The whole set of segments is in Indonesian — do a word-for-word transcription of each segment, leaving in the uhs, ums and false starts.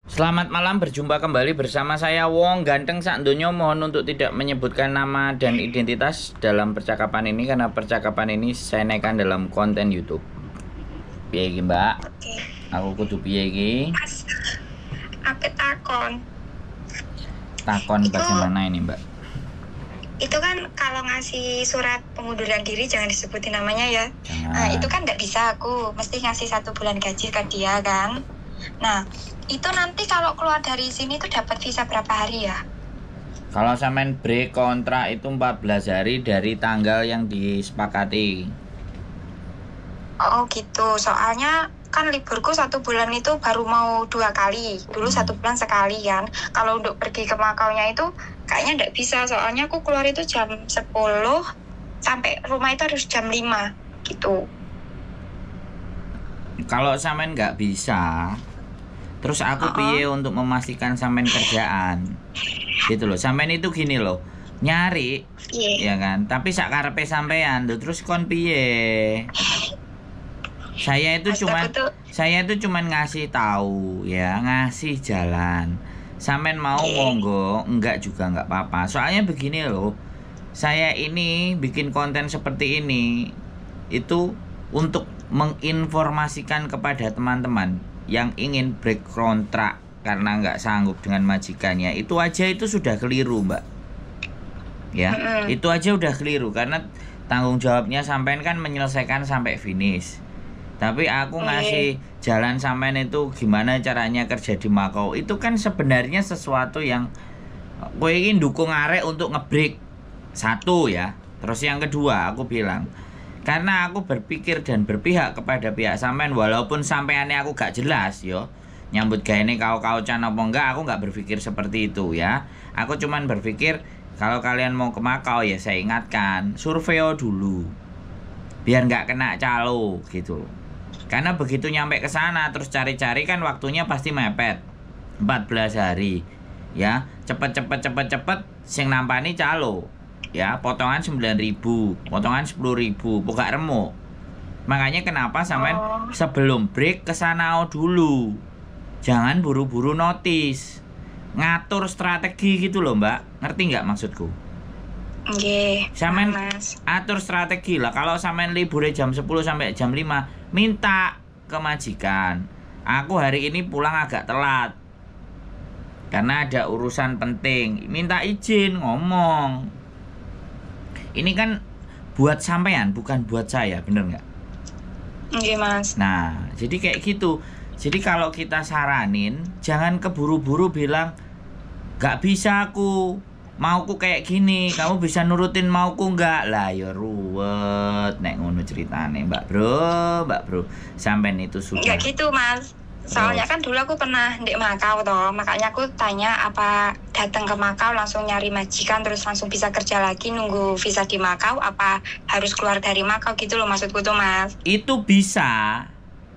Selamat malam, berjumpa kembali bersama saya Wong Ganteng Sakdonyo. Mohon untuk tidak menyebutkan nama dan identitas dalam percakapan ini karena percakapan ini saya naikkan dalam konten YouTube. Piye iki, Mbak? Oke. Aku kudu piye iki? Mas, aku takon. Takon Itu- bagaimana ini, Mbak? Itu kan kalau ngasih surat pengunduran diri jangan disebutin namanya ya. Jangan. Nah, itu kan nggak bisa aku. Mesti ngasih satu bulan gaji ke dia kan. Nah, itu nanti kalau keluar dari sini tuh dapat visa berapa hari ya? Kalau sampean break kontrak itu empat belas hari dari tanggal yang disepakati. Oh gitu. Soalnya kan liburku satu bulan itu baru mau dua kali. Dulu Hmm. satu bulan sekali kan. Kalau untuk pergi ke Makaunya itu kayaknya nggak bisa. Soalnya aku keluar itu jam sepuluh sampai rumah itu harus jam lima gitu. Kalau sampean nggak bisa, terus aku Uh-uh. piye untuk memastikan sampean kerjaan? Gitu loh. Sampean itu gini loh, nyari Iya. ya kan, tapi sak karepe sampean lho, terus kon piye? Saya itu Mas, cuman aku tuh saya itu cuman ngasih tahu ya, ngasih jalan. Sampean mau Oke. monggo, enggak juga enggak apa-apa. Soalnya begini loh, saya ini bikin konten seperti ini itu untuk menginformasikan kepada teman-teman yang ingin break kontrak karena nggak sanggup dengan majikannya. Itu aja itu sudah keliru, Mbak. Ya, Mm-mm. itu aja udah keliru karena tanggung jawabnya sampean kan menyelesaikan sampai finish. Tapi aku ngasih jalan sampean itu gimana caranya kerja di Makau. Itu kan sebenarnya sesuatu yang kowe ingin dukung arek untuk ngebreak. Satu ya. Terus yang kedua aku bilang, karena aku berpikir dan berpihak kepada pihak sampean walaupun sampeannya aku gak jelas yo. Nyambut gaene kau-kaucan apa enggak, aku gak berpikir seperti itu ya. Aku cuman berpikir kalau kalian mau ke Makau ya saya ingatkan, survei dulu. Biar nggak kena calo gitu. Karena begitu nyampe ke sana terus cari-cari kan waktunya pasti mepet. empat belas hari. Ya, cepet-cepet cepet-cepet sing nampani calo. Ya, potongan sembilan ribu, potongan sepuluh ribu, buka remuk. Makanya kenapa sampean Oh. sebelum break ke sana dulu. Jangan buru-buru notice. Ngatur strategi gitu loh, Mbak. Ngerti nggak maksudku? Nggih. Sampean Mas. atur strategi lah. Kalau sampean liburnya jam sepuluh sampai jam lima, minta ke majikan. Aku hari ini pulang agak telat. Karena ada urusan penting. Minta izin, ngomong. Ini kan buat sampean, bukan buat saya, bener nggak? Nggih, Mas. Nah, jadi kayak gitu. Jadi kalau kita saranin, jangan keburu-buru bilang, gak bisa aku, mauku kayak gini, kamu bisa nurutin mauku nggak? Lah ya ruwet, nek ngono ceritane, Mbak Bro, Mbak Bro. Sampean itu sudah. Nggak gitu, Mas. Soalnya kan dulu aku pernah di Makau toh, makanya aku tanya apa datang ke Makau langsung nyari majikan terus langsung bisa kerja lagi nunggu visa di Makau, apa harus keluar dari Makau gitu loh maksudku tuh, Mas. Itu bisa.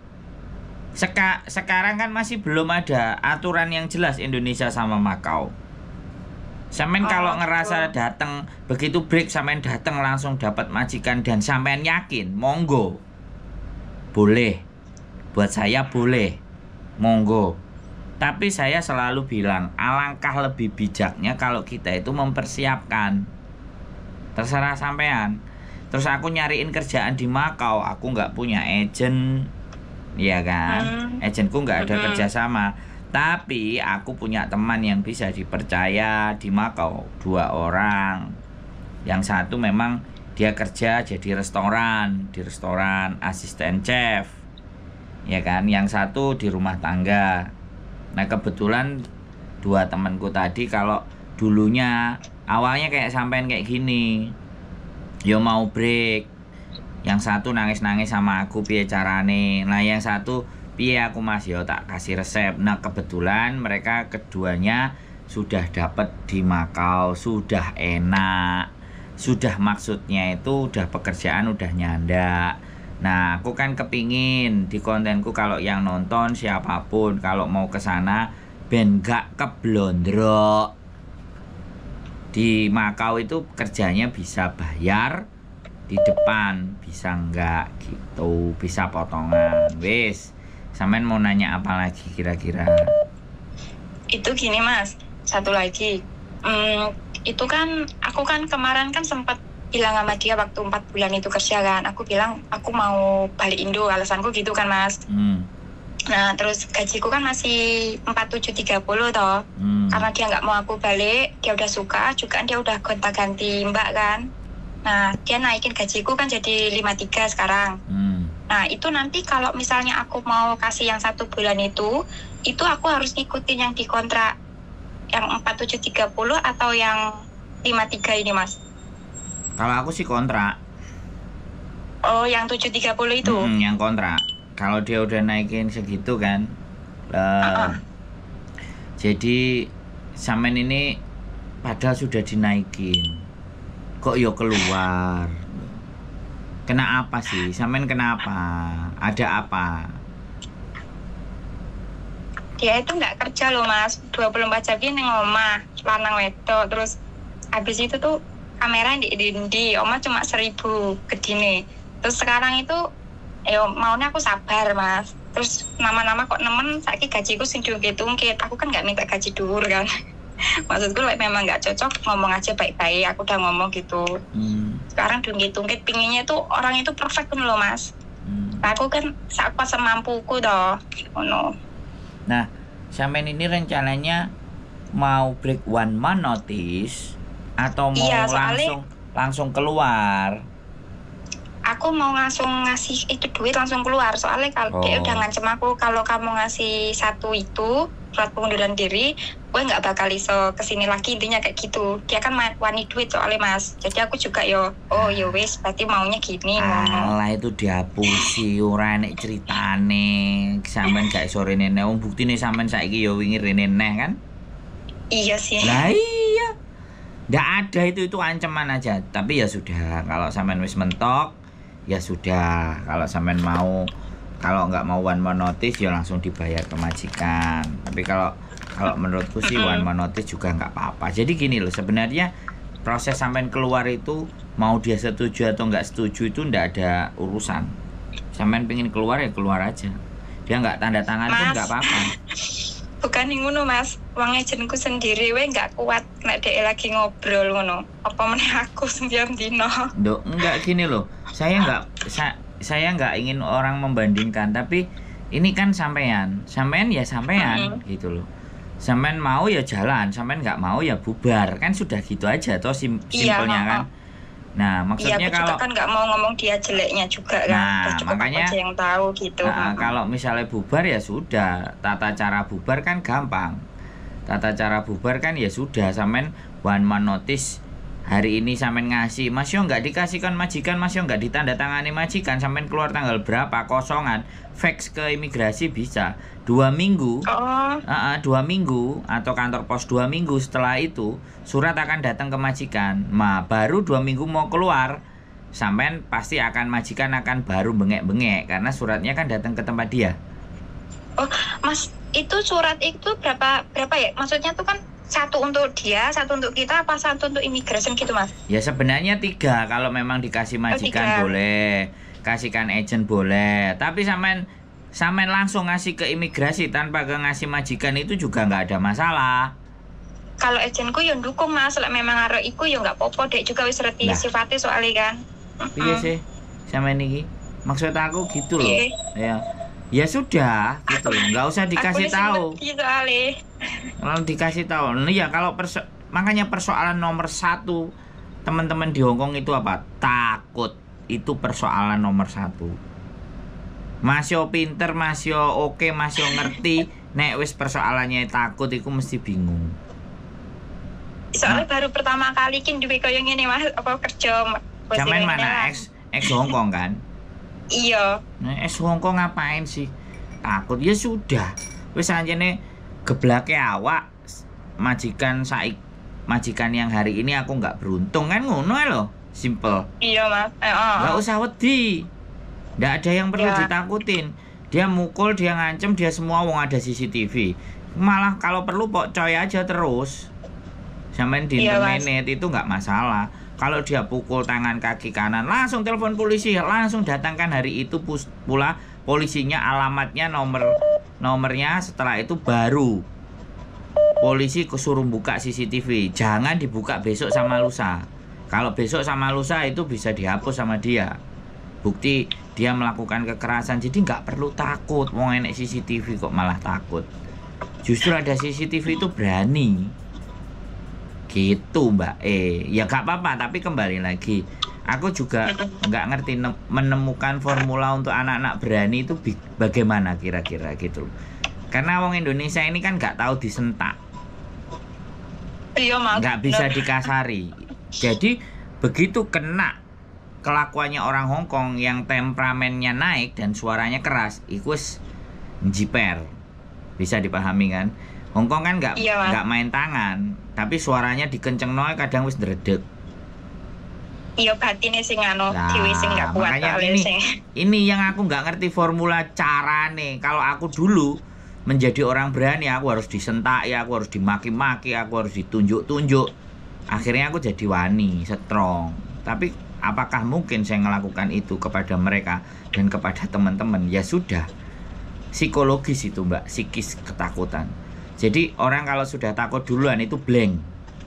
Seka sekarang kan masih belum ada aturan yang jelas Indonesia sama Makau. Sampean Oh, kalau gitu. ngerasa datang begitu break sampean datang langsung dapat majikan dan sampean yakin, monggo. Boleh. Buat saya boleh. Monggo. Tapi saya selalu bilang, alangkah lebih bijaknya kalau kita itu mempersiapkan. Terserah sampean. Terus aku nyariin kerjaan di Makau, aku nggak punya agent, iya kan? Hmm. Agentku nggak ada Mm-mm. kerjasama. Tapi aku punya teman yang bisa dipercaya di Makau, dua orang. Yang satu memang dia kerja jadi restoran, di restoran asisten chef. Ya kan, yang satu di rumah tangga. Nah kebetulan dua temanku tadi kalau dulunya awalnya kayak sampean kayak gini, yo mau break, yang satu nangis-nangis sama aku piye carane. Nah yang satu piye aku mas yo tak kasih resep. Nah kebetulan mereka keduanya sudah dapat di Makau, sudah enak, sudah maksudnya itu udah pekerjaan udah nyandak. Nah, aku kan kepingin di kontenku kalau yang nonton siapapun kalau mau ke sana ben gak keblondrok. Di Makau itu kerjanya bisa bayar di depan, bisa enggak gitu, bisa potongan. Wis, sampean mau nanya apa lagi kira-kira? Itu gini mas, satu lagi. Hmm, itu kan aku kan kemarin kan sempat bilang sama dia waktu empat bulan itu kerja kan. Aku bilang aku mau balik Indo, alasanku gitu kan mas. Hmm. Nah terus gajiku kan masih empat tujuh tiga puluh toh. Hmm. Karena dia nggak mau aku balik, dia udah suka, juga dia udah gonta-ganti mbak kan. Nah dia naikin gajiku kan jadi lima puluh tiga sekarang. Hmm. Nah itu nanti kalau misalnya aku mau kasih yang satu bulan itu, itu aku harus ngikutin yang di kontrak yang empat tujuh tiga puluh atau yang lima puluh tiga ini mas? Kalau aku sih kontrak. Oh yang tujuh tiga puluh itu? Hmm, yang kontrak. Kalau dia udah naikin segitu kan, uh, uh-uh. jadi samen ini padahal sudah dinaikin, kok yo keluar. Kena apa sih? Samen kenapa? Ada apa? Dia itu nggak kerja loh mas, dua puluh empat jam dia neng omah, lanang wedok. Terus habis itu tuh kamera di dindi, oma cuma seribu gedine. Terus sekarang itu, yo maunya aku sabar mas. Terus nama-nama kok nemen, saiki gajiku sing diungkit-ungkit. Aku kan nggak minta gaji dhuwur kan. Maksudku like, memang nggak cocok, ngomong aja baik-baik. Aku udah ngomong gitu. Hmm. Sekarang diungkit-ungkit, pinginnya tuh orang itu perfect kan loh mas. Hmm. Aku kan sakuat semampuku toh. Oh no. Nah, sampean ini rencananya mau break one month notice atau mau Iya, soalnya- langsung langsung keluar? Aku mau langsung ngasih itu duit langsung keluar. Soalnya kalau Oh. dia udah ngancem aku, kalau kamu ngasih satu itu surat pengunduran diri, gue nggak bakal iso kesini lagi, intinya kayak gitu. Dia kan ma- wani duit soalnya mas. Jadi aku juga yo, oh yo wis, berarti maunya gini. ngono. Alah itu dihapusi ora nek critane. Sampean gak iso rene neh. Wong buktine sampean saiki ya wingi rene neh kan? Iya sih. Lah iya. Nggak ada itu itu ancaman aja. Tapi ya sudah, kalau sampean wis mentok ya sudah. Kalau sampean mau, kalau nggak mau one month notice ya langsung dibayar ke majikan. Tapi kalau kalau menurutku sih one month notice juga nggak apa-apa. Jadi gini loh, sebenarnya proses sampean keluar itu mau dia setuju atau nggak setuju itu nggak ada urusan. Sampean pengen keluar ya keluar aja. Dia nggak tanda tangan pun Mas. nggak apa-apa. Bukan yang ngono mas, uang agenku sendiri we nggak kuat nek dhek lagi ngobrol ngono. Apa meneh aku setiap dino. Dok, enggak gini loh. Saya enggak sa, saya enggak ingin orang membandingkan, tapi ini kan sampean. Sampean ya sampean Mm-hmm. gitu loh. Sampean mau ya jalan, sampean enggak mau ya bubar. Kan sudah gitu aja toh sim, Iya, simpelnya kan. oh. Nah, Iya, maksudnya aku kalau juga kan nggak mau ngomong dia jeleknya juga kan. Nah, Udah cukup makanya- aku aja yang tahu gitu. Nah, Mm-mm. kalau misalnya bubar ya sudah, tata cara bubar kan gampang. Tata cara bubar kan ya sudah, sampean one month notice hari ini sampean ngasih, Mas yo nggak dikasihkan majikan, Mas yo nggak ditandatangani majikan, sampean keluar tanggal berapa kosongan, fax ke imigrasi bisa dua minggu. Oh, Uh, uh, dua minggu atau kantor pos dua minggu setelah itu surat akan datang ke majikan. Nah baru dua minggu mau keluar, sampean pasti akan majikan akan baru bengek-bengek karena suratnya kan datang ke tempat dia. oh, Mas, itu surat itu berapa berapa ya? Maksudnya tuh kan satu untuk dia, satu untuk kita, apa satu untuk imigrasi gitu, Mas? Ya sebenarnya tiga kalau memang dikasih majikan tiga. boleh, kasihkan agent boleh. Tapi sampean sampean langsung ngasih ke imigrasi tanpa ke ngasih majikan itu juga nggak ada masalah. Kalau agenku yo ndukung, Mas. Lek memang arek iku yo nggak popo, dek juga wis ngerti Nah. sifatnya soalnya kan. Iya sih, sampean iki. Maksud aku gitu loh. Iya. Ya. Ya sudah, gitu loh. Nggak usah dikasih Aku tahu. ngerti soalnya. Kalau dikasih tahu, nah, ya kalau perso makanya persoalan nomor satu teman-teman di Hongkong itu apa? Takut. Itu persoalan nomor satu. Mas yo pinter, mas yo oke, mas yo ngerti. Nek wis persoalannya takut, itu mesti bingung. Soalnya baru pertama kali kin duwe koyo ngene, Mas, apa kerja bos Zaman ini mana kan. ex ex Hongkong kan? Iya. Nah, ex Hongkong ngapain sih? Takut ya sudah. Wis anjene geblake awak majikan saik majikan yang hari ini aku nggak beruntung kan ngono ae lho. Simple. Iya, Mas. Eh, oh. Nggak usah wedi. Nggak ada yang perlu Ya. ditakutin. Dia mukul, dia ngancem, dia semua wong ada C C T V. Malah kalau perlu pok coy aja terus. Sampai di Iya, Mas. menit itu nggak masalah. Kalau dia pukul tangan kaki kanan, langsung telepon polisi, langsung datangkan hari itu pus- pula polisinya, alamatnya, nomor nomornya, setelah itu baru polisi kesuruh buka C C T V. Jangan dibuka besok sama lusa. Kalau besok sama lusa itu bisa dihapus sama dia. Bukti dia melakukan kekerasan. Jadi nggak perlu takut. Mau enek C C T V kok malah takut. Justru ada C C T V itu berani. Gitu Mbak E. Ya nggak apa-apa, tapi kembali lagi. Aku juga nggak ngerti menemukan formula untuk anak-anak berani itu bagaimana kira-kira gitu. Karena wong Indonesia ini kan nggak tahu disentak. Iya, Mas. Nggak bisa dikasari. Jadi begitu kena kelakuannya orang Hong Kong yang temperamennya naik dan suaranya keras, itu jiper. Bisa dipahami kan? Hong Kong kan nggak iya, nggak main tangan, tapi suaranya dikenceng noy kadang wis dredeg. Iya batine sing anu Nah, dhewe sing nggak kuat makanya kali ini, sing. ini yang aku nggak ngerti formula cara nih. Kalau aku dulu menjadi orang berani, aku harus disentaki, aku harus dimaki-maki, aku harus ditunjuk-tunjuk. Akhirnya aku jadi wani, strong. Tapi apakah mungkin saya melakukan itu kepada mereka dan kepada teman-teman? Ya sudah, psikologis itu Mbak, psikis ketakutan. Jadi orang kalau sudah takut duluan itu blank,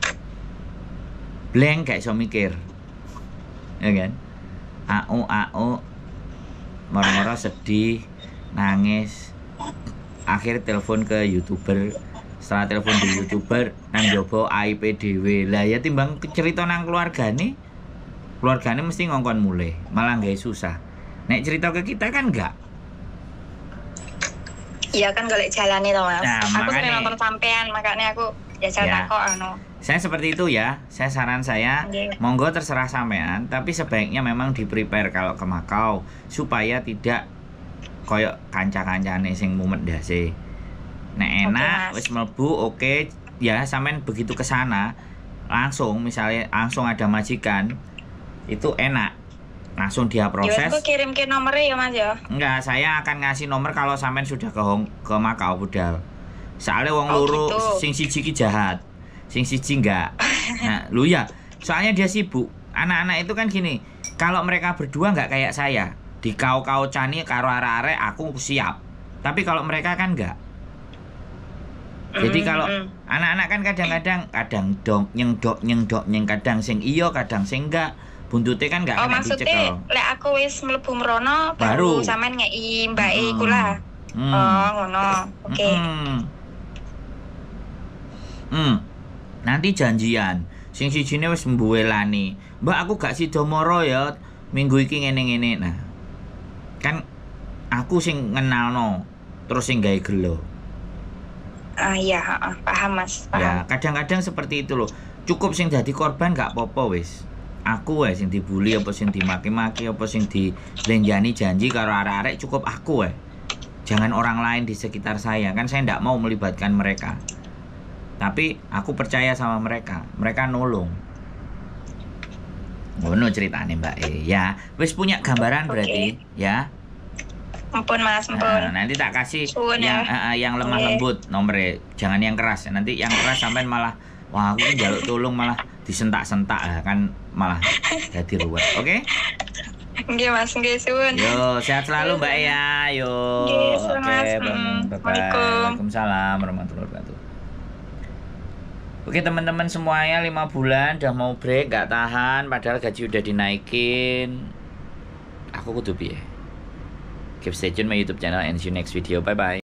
blank kayak so mikir, ya kan? Au au, moro-moro sedih, nangis, akhir telepon ke YouTuber. Setelah telepon di YouTuber, nang jobo A I P dhewe. Lah ya timbang cerita nang keluargane, keluargane mesti ngongkon mulai, malah nggak susah. Nek cerita ke kita kan enggak. Iya kan golek jalane to, Mas. Nah, aku sering makanya- nonton sampean, makanya aku ya Ya. kok anu. Saya seperti itu ya. Saya saran saya, Nggih. monggo terserah sampean, tapi sebaiknya memang di-prepare kalau ke Makau supaya tidak koyok kanca-kancane sing mumet ndase. Nek enak Mas. wis mlebu oke, ya sampean begitu ke sana langsung misalnya langsung ada majikan itu enak. Langsung dia Ya wis proses. aku kirim ke nomornya ya, Mas ya. Enggak, saya akan ngasih nomor kalau sampean sudah ke Hong, ke Makau budal. Soalnya wong Oh, loro gitu. sing siji ki jahat, sing siji enggak. Nah, lu ya, soalnya dia sibuk. Anak-anak itu kan gini, kalau mereka berdua enggak kayak saya, di kau-kau cani karo arek-arek aku siap. Tapi kalau mereka kan enggak. Jadi Mm, kalau mm. anak-anak kan kadang-kadang kadang dong nyeng dok nyeng dok nyeng kadang sing iyo kadang sing enggak. Buntute kan enggak Oh kena maksudnya dicekel. lek aku wis mlebu mrono Baru. baru sampean ngei mbake Hmm. iku lah. Hmm. Oh, ngono. Oke. Mm-mm. Hmm. Nanti janjian. Sing sijine wis mbuwelani. Mbak aku gak sida moro ya minggu iki ngene-ngene. Nah. Kan aku sing ngenalno terus sing gawe gelo. Ah iya, heeh, paham Mas. Ya, Paham. kadang-kadang seperti itu loh. Cukup sing jadi korban gak apa-apa wis. Aku wae sing dibully apa sing dimaki-maki apa sing dilenjani janji karo arek-arek cukup aku wae. Jangan orang lain di sekitar saya. Kan saya ndak mau melibatkan mereka. Tapi aku percaya sama mereka. Mereka nolong. Ngono ceritane Mbak E. Ya, wis punya gambaran Oke. berarti ya. Ampun Mas, ampun. Nah, nanti tak kasih Suwun yang ya. eh, eh, yang lemah Oke. lembut nomornya. Jangan yang keras. Nanti yang keras sampean malah wah aku njaluk tolong malah disentak-sentak lah kan malah jadi ruwet. Oke? Nggih Mas, nggih suwun. Yo, sehat selalu Mbak ya. Yo. Oke, selamat, Oke, mm, bye bye. Waalaikumsalam. Waalaikumsalam warahmatullahi wabarakatuh. Oke teman-teman semuanya lima bulan udah mau break gak tahan padahal gaji udah dinaikin. Aku kudu piye? Keep stay tune my YouTube channel and see you next video. Bye bye.